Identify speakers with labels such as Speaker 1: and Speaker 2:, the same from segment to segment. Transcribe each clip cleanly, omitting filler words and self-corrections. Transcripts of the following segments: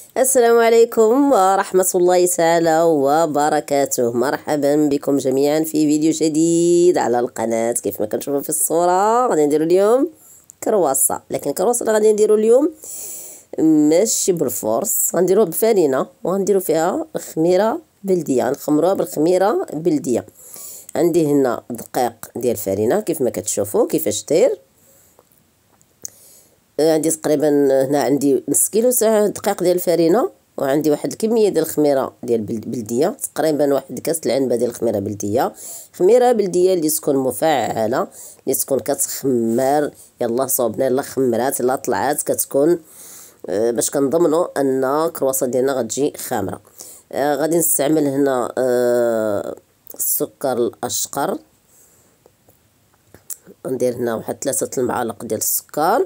Speaker 1: السلام عليكم ورحمة الله تعالى وبركاته. مرحبا بكم جميعا في فيديو جديد على القناة. كيف ما كنشوفوا في الصورة غادي نديرو اليوم كرواسة، لكن الكرواسة اللي غادي نديرو اليوم ماشي بالفورس، غنديروها بفرينة وغنديرو فيها خميرة بلدية، غنخمروها بالخميرة بلدية. عندي هنا دقيق ديال الفرينة كيف ما كتشوفوا كيفاش داير. عندي تقريبا هنا عندي نص كيلو تاع دقيق ديال الفرينه، وعندي واحد الكميه ديال الخميره ديال بلديه، تقريبا واحد كاس العنبه ديال الخميره بلديه. خميره بلديه اللي تكون مفعله، اللي تكون كتخمر، يلا صوبنا يلا خمرات يلا طلعات، كتكون باش كنضمنوا ان الكرواسه ديالنا غتجي خامره. غادي نستعمل هنا السكر الاشقر، ندير هنا واحد 3 المعالق ديال السكر.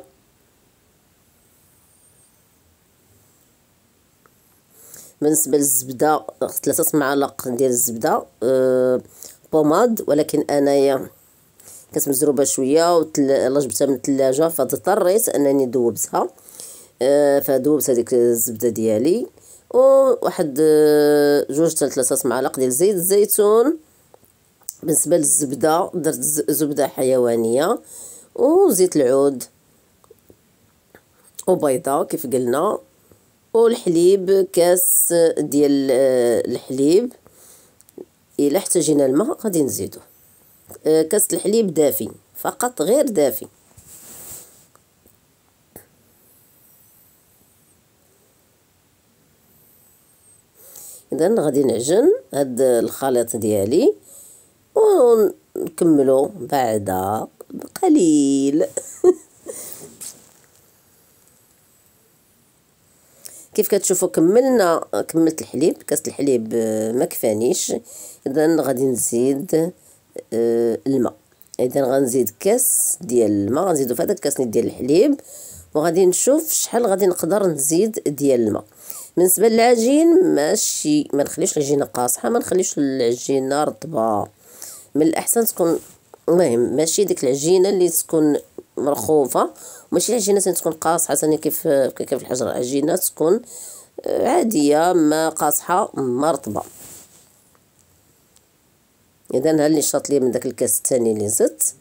Speaker 1: بالنسبه للزبده 3 معالق ديال الزبده بوماد، ولكن انايا كانت مزروبه شويه يلاه جبتها من الثلاجه فاضطريت انني ذوبتها، فذوبت هذيك الزبده ديالي. وواحد 2 حتى 3 معالق ديال زيت الزيتون. بالنسبه للزبده درت زبده حيوانيه وزيت العود وبيضه كيف قلنا، والحليب كاس ديال الحليب. الا احتاجينا الماء غادي نزيدو كاس الحليب دافي فقط، غير دافي. اذا غادي نعجن هاد الخليط ديالي ونكملو بعد قليل. كيف كتشوفوا كملت الحليب، كاس الحليب ما كفانيش، اذا غادي نزيد الماء. اذا غنزيد كاس ديال الماء، غنزيدو في هذاك الكاس ديال الحليب، وغادي نشوف شحال غادي نقدر نزيد ديال الماء. بالنسبه للعجين ماشي، ما نخليش العجينه قاصحه، ما نخليش العجينه رطبه، من الاحسن تكون، المهم ماشي ديك العجينه اللي تكون مرخوفه، وماشي العجينه تكون قاصحه ثاني كيف الحجر. العجينه تكون عاديه، ما قاصحه ما رطبه. اذا ها اللي شاط لي من داك الكاس الثاني اللي زدت.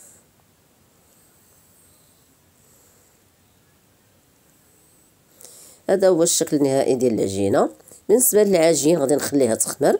Speaker 1: هذا هو الشكل النهائي ديال العجينه. بالنسبه للعجين غادي نخليها تخمر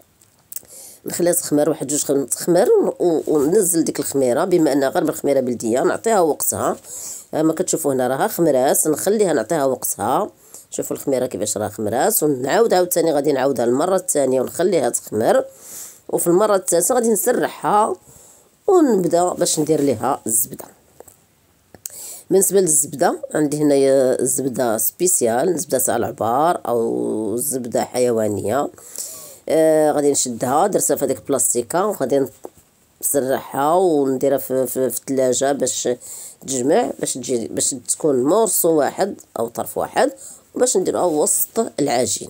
Speaker 1: واحد 2 تخمر، وننزل ديك الخميره، بما انها غير بالخميره بلديه نعطيها وقتها. ما كتشوفوا هنا راها خمرات، نخليها نعطيها وقتها. شوفوا الخميره كيفاش راه خمرات، ونعاود عاوتاني غادي نعاودها المره الثانيه ونخليها تخمر، وفي المره الثالثه غادي نسرحها ونبدا باش ندير ليها الزبده. بالنسبه للزبده عندي هنايا الزبده سبيسيال، زبده تاع العبار او زبده حيوانيه. غادي نشدها، درتها في هذيك البلاستيكه، وغادي نسرحها ونديرها في الثلاجه باش تجمع، باش تكون مورسو واحد او طرف واحد، وباش نديروها وسط العجين.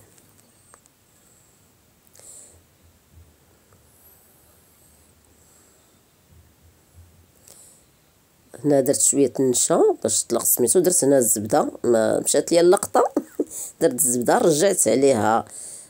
Speaker 1: هنا درت شويه النشا باش تطلق سميتو، درت هنا الزبده، ما مشات ليا اللقطه. درت الزبده، رجعت عليها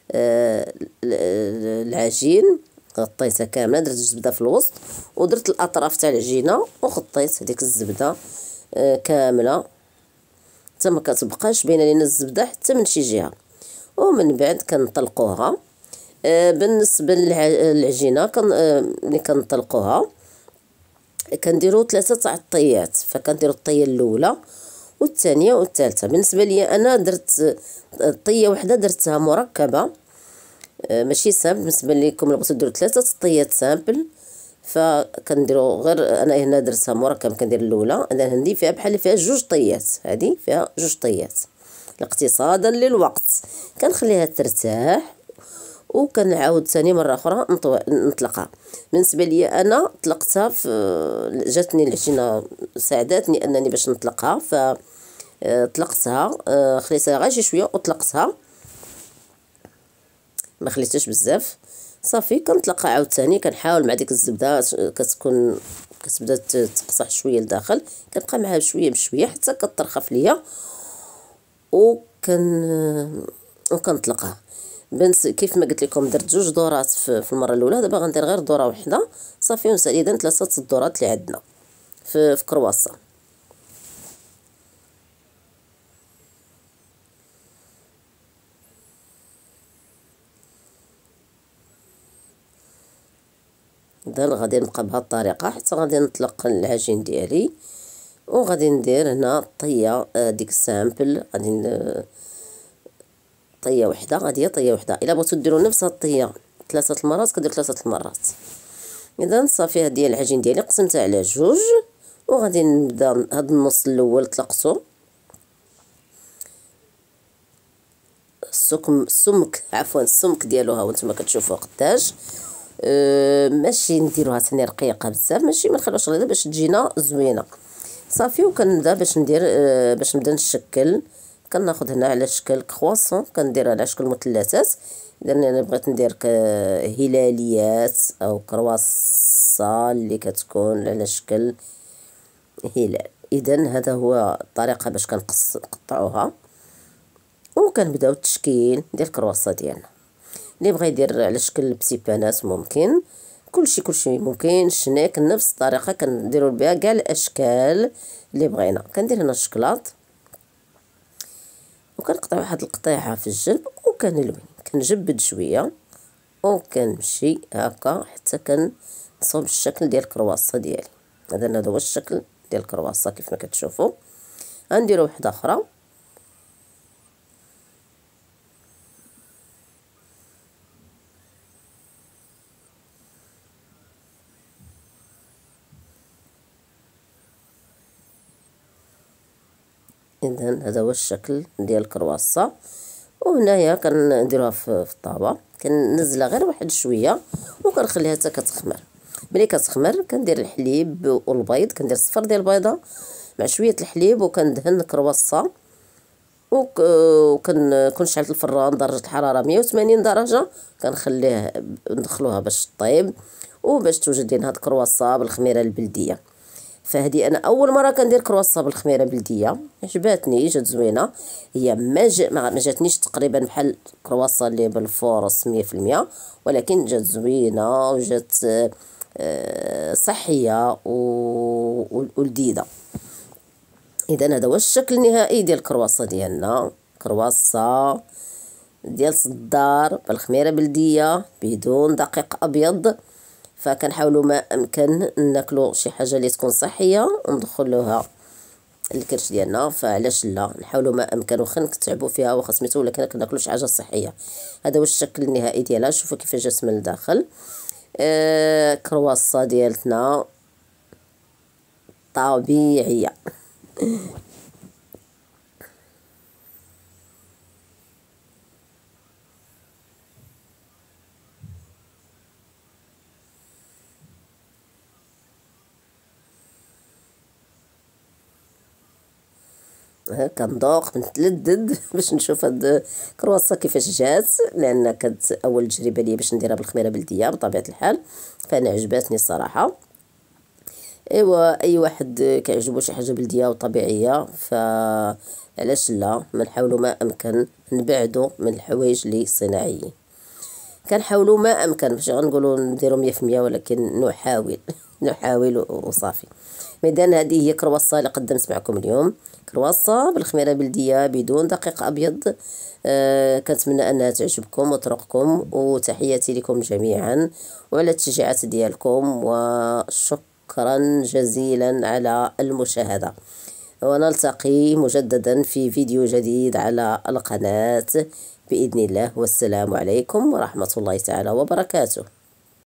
Speaker 1: العجين، غطيتها كامله، درت الزبده في الوسط، ودرت الاطراف تاع العجينه وغطيت هذيك الزبده كامله حتى ما كتبقاش باينه لينا الزبده حتى من شي جهه. ومن بعد كنطلقوها. بالنسبه للعجينه ملي كنطلقوها كنديروا 3 تاع الطيات، فكنديروا الطيه الاولى والثانيه والثالثه. بالنسبه لي انا درت طيه واحده درتها مركبه، ماشي سامبل. بالنسبه لكم اللي بغيتو ديروا 3 طيات سامبل فكنديروا، غير انا هنا درتها مركب كندير الاولى. انا عندي فيها بحال فيها 2 طيات، هذه فيها 2 طيات اقتصادا للوقت. كنخليها ترتاح وكنعاود ثاني مره اخرى نطلقها. بالنسبه لي انا طلقتها جاتني العجينه ساعدتني انني باش نطلقها، طلقتها، خليتها غير شي شويه وطلقتها، ما خليتهاش بزاف صافي. كنطلقها عاوتاني، كنحاول مع ديك الزبده كتكون كتبدا تقصح شويه لداخل، كنبقى معها بشويه بشويه حتى كترخف ليا، وكنطلقها. كيف ما قلت لكم درت 2 دورات في المره الاولى، دابا غندير غير دوره وحده صافي، ونسالي اذا 3 الدورات اللي عندنا في كرواسون. اذا غادي نبقى بهذه الطريقه حتى غادي نطلق العجين ديالي، وغادي ندير هنا الطيه ديك السامبل، غادي طيه وحده، غادي هي طيه وحده. الا بغيتو ديروا نفس هاد الطيه 3 المرات كدير 3 المرات. اذا صافي هاد هي العجين ديالي قسمتها على 2، وغادي نبدا هاد النص الاول طلقته السمك ديالو ها نتوما كتشوفوا قداش. ماشي نديروها ثاني رقيقه بزاف، ماشي ما نخلوش غليظه باش تجينا زوينه صافي. وكنبدا باش ندير باش نبدا نشكل. كناخذ هنا على شكل كرواسون، كندير على شكل مثلثات. اذا انا بغيت ندير هلاليات او كرواسون اللي كتكون على شكل هلال. اذا هذا هو الطريقه باش كنقطعوها، وكنبداو التشكيل ديال الكرواسون ديالنا. اللي بغى يدير على شكل بتي بانات ممكن، كلشي ممكن. شنيك نفس الطريقه كنديروا بها كاع الاشكال اللي بغينا. كندير هنا الشكلاط وكنقطع واحد القطيعه في الجنب، وكنلوي كنجبد شويه، وكنمشي هكا حتى كنصوب الشكل ديال الكرواسون ديالي. هذا هو الشكل ديال الكرواسون كيف ما كتشوفوا. غنديروا وحده اخرى. اذا هذا هو الشكل ديال الكرواسون. وهنايا كنديروها في الطابه، كننزلها غير واحد شويه وكنخليها حتى كتخمر. ملي كتخمر كندير الحليب والبيض، كندير صفر ديال البيضه مع شويه الحليب، وكندهن الكرواسون، وكنكون شعلت الفران درجه الحراره 180 درجه. كنخليه ندخلوها باش طيب وباش توجد لنا هاد الكرواسون بالخميره البلديه. فهذه انا اول مره كندير كرواسون بالخميره البلديه، عجباتني جات زوينه. هي ما جاتنيش تقريبا بحال الكرواسون اللي بالفورص 100%، ولكن جات زوينه وجات صحيه ولذيذه. اذا هذا هو الشكل النهائي ديال الكرواسون ديالنا، كرواسون ديال صدار بالخميره بلديه بدون دقيق ابيض. فكنحاولوا ما امكن ناكلوا شي حاجه اللي تكون صحيه وندخلوها الكرش ديالنا. فعلاش لا نحاولوا ما امكن، واخا نتعبوا فيها واخا سميتو، ولكن كناكلوا شي حاجه صحيه. هذا هو الشكل النهائي ديالها. شوفوا كيف جات من الداخل. كرواسون ديالتنا طبيعيه. كنذوق نتلذذ باش نشوف هاد الكرواسون كيفاش جات، لان كانت اول تجربه ليا باش نديرها بالخميره بلديه بطبيعه الحال، فانا عجباتني الصراحه. ايوا اي واحد كيعجبو شي حاجه بلديه وطبيعيه، فعلاش لا ما نحاولوا ما امكن نبعدوا من الحوايج اللي صناعيين. كنحاولوا ما امكن، ماشي غنقولوا نديروا 100%، ولكن نحاول وصافي. اذا هذه هي كرواسون اللي قدمت معكم اليوم، كرواسون بالخميره بلديه بدون دقيق ابيض. كنتمنى انها تعجبكم وترقكم، وتحياتي لكم جميعا وعلى التشجيعات ديالكم، وشكرا جزيلا على المشاهده. ونلتقي مجددا في فيديو جديد على القناه بإذن الله. والسلام عليكم ورحمة الله تعالى وبركاته.